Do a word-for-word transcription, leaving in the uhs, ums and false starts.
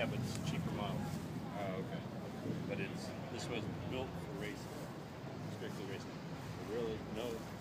Yeah, but it's a cheaper model. Oh, okay. But it's this was built for racing, strictly racing. Really? No.